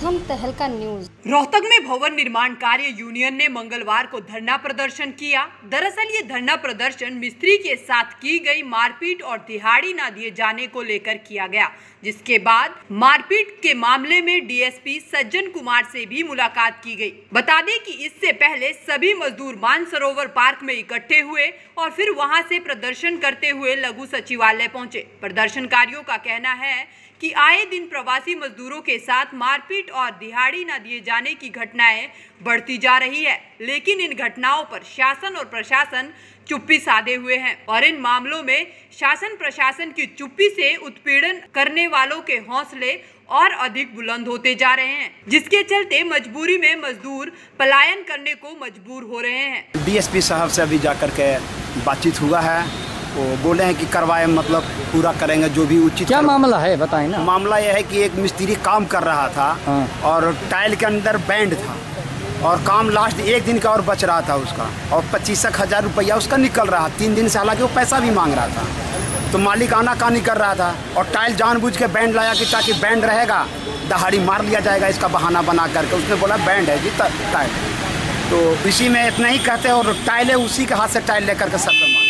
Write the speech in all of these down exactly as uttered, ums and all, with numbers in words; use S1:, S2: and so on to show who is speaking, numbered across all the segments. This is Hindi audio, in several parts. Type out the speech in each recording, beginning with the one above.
S1: प्रथम तहलका न्यूज।
S2: रोहतक में भवन निर्माण कार्य यूनियन ने मंगलवार को धरना प्रदर्शन किया। दरअसल ये धरना प्रदर्शन मिस्त्री के साथ की गई मारपीट और दिहाड़ी न दिए जाने को लेकर किया गया, जिसके बाद मारपीट के मामले में डीएसपी सज्जन कुमार से भी मुलाकात की गई। बता दें कि इससे पहले सभी मजदूर मानसरोवर पार्क में इकट्ठे हुए और फिर वहां से प्रदर्शन करते हुए लघु सचिवालय पहुंचे। प्रदर्शनकारियों का कहना है कि आए दिन प्रवासी मजदूरों के साथ मारपीट और दिहाड़ी न दिए जाने की घटनाएं बढ़ती जा रही है, लेकिन इन घटनाओं पर शासन और प्रशासन चुप्पी साधे हुए हैं और इन मामलों में शासन प्रशासन की चुप्पी से उत्पीड़न करने वालों के हौसले और अधिक बुलंद होते जा रहे हैं, जिसके चलते मजबूरी में मजदूर पलायन करने को मजबूर हो रहे हैं।
S3: डीएसपी साहब से अभी जाकर के बातचीत हुआ है, वो बोले हैं कि करवाए मतलब पूरा करेंगे जो भी उचित।
S4: क्या मामला है बताएं ना।
S3: मामला यह है कि एक मिस्त्री काम कर रहा था और टाइल के अंदर बैंड था और काम लास्ट एक दिन का और बच रहा था उसका, और पच्चीस हजार रुपया उसका निकल रहा, तीन दिन से हालांकि वो पैसा भी मांग रहा था। तो मालिक आना कहानी कर रहा था और टाइल जानबूझ के बैंड लाया कि ताकि बैंड रहेगा, दहाड़ी मार लिया जाएगा इसका बहाना बना करके। उसने बोला बैंड है जी टाइल, तो इसी में इतना ही कहते हैं और टाइलें उसी के हाथ से टाइल लेकर के सब मार।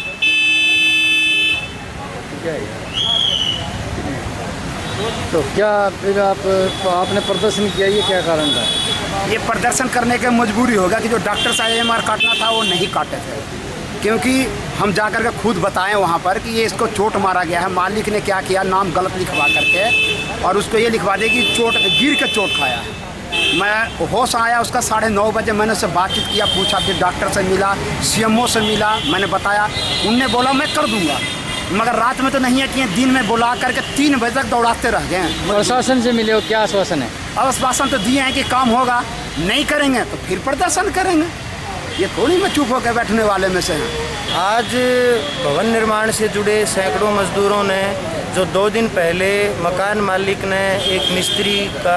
S4: तो क्या फिर आप तो आपने प्रदर्शन किया, ये क्या कारण था?
S3: ये प्रदर्शन करने के मजबूरी होगा कि जो डॉक्टर साहब एम आर काटना था वो नहीं काटे थे, क्योंकि हम जाकर के खुद बताएं वहाँ पर कि ये इसको चोट मारा गया है। मालिक ने क्या किया, नाम गलत लिखवा करके और उसको ये लिखवा दे कि चोट गिर के चोट खाया है। मैं होश आया उसका साढ़े नौ बजे, मैंने उससे बातचीत किया, पूछा, फिर डॉक्टर से मिला, सीएमओ से मिला, मैंने बताया, उनने बोला मैं कर दूंगा, मगर रात में तो नहीं है कि दिन में बुला करके तीन बजे तक दौड़ाते रह गए हैं।
S4: प्रशासन से मिले हो, क्या आश्वासन है?
S3: आश्वासन तो दिए हैं कि काम होगा, नहीं करेंगे तो फिर प्रदर्शन करेंगे। ये थोड़ी मैं चुप होकर बैठने वाले में से हैं।
S5: आज भवन निर्माण से जुड़े सैकड़ों मजदूरों ने, जो दो दिन पहले मकान मालिक ने एक मिस्त्री का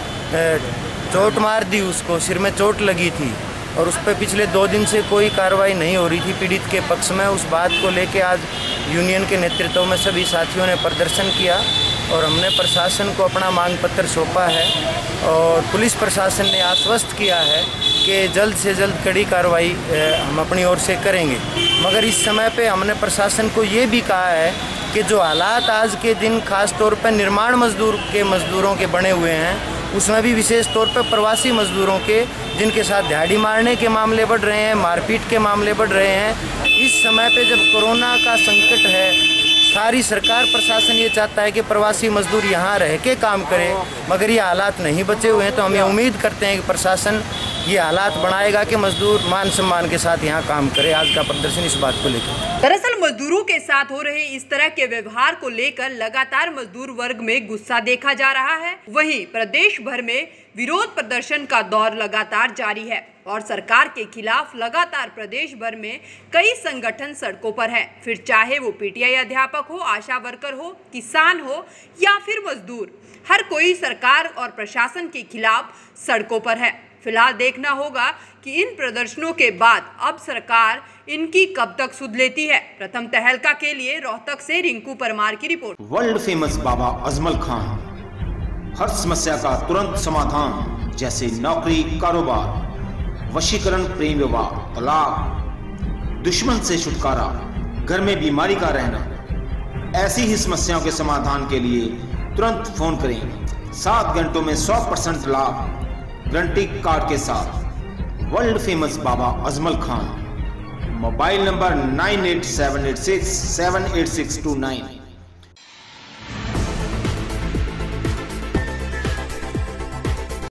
S5: चोट मार दी, उसको सिर में चोट लगी थी और उस पर पिछले दो दिन से कोई कार्रवाई नहीं हो रही थी पीड़ित के पक्ष में, उस बात को लेके आज यूनियन के नेतृत्व में सभी साथियों ने प्रदर्शन किया और हमने प्रशासन को अपना मांग पत्र सौंपा है और पुलिस प्रशासन ने आश्वस्त किया है कि जल्द से जल्द कड़ी कार्रवाई हम अपनी ओर से करेंगे। मगर इस समय पे हमने प्रशासन को ये भी कहा है कि जो हालात आज के दिन खास तौर पर निर्माण मजदूर के मजदूरों के बने हुए हैं, उसमें भी विशेष तौर पर प्रवासी मजदूरों के, जिनके साथ दिहाड़ी मारने के मामले बढ़ रहे हैं, मारपीट के मामले बढ़ रहे हैं। इस समय पे जब कोरोना का संकट है, सारी सरकार प्रशासन ये चाहता है कि प्रवासी मजदूर यहाँ रह के काम करें, मगर ये हालात नहीं बचे हुए हैं। तो हम ये उम्मीद करते हैं कि प्रशासन ये हालात बनाएगा कि मजदूर मान सम्मान के साथ यहाँ काम करे। आज का प्रदर्शन इस बात को लेकर।
S2: दरअसल मजदूरों के साथ हो रहे इस तरह के व्यवहार को लेकर लगातार मजदूर वर्ग में गुस्सा देखा जा रहा है। वहीं प्रदेश भर में विरोध प्रदर्शन का दौर लगातार जारी है और सरकार के खिलाफ लगातार प्रदेश भर में कई संगठन सड़कों पर हैं। फिर चाहे वो पीटीआई अध्यापक हो, आशा वर्कर हो, किसान हो या फिर मजदूर, हर कोई सरकार और प्रशासन के खिलाफ सड़कों पर है। फिलहाल देखना होगा कि इन प्रदर्शनों के बाद अब सरकार इनकी कब तक सुध लेती है। प्रथम तहलका के लिए रोहतक से रिंकू परमार की रिपोर्ट।
S6: वर्ल्ड फेमस बाबा अजमल खान हर समस्या का तुरंत समाधान, जैसे नौकरी, कारोबार, वशीकरण, प्रेम विवाह, तलाक, दुश्मन से छुटकारा, घर में बीमारी का रहना, ऐसी ही समस्याओं के समाधान के लिए तुरंत फोन करें। सात घंटों में सौ परसेंट लाभ गारंटी कार्ड के साथ। वर्ल्ड फेमस बाबा Ajmal Khan. Mobile number nine eight seven eight six seven eight six two nine.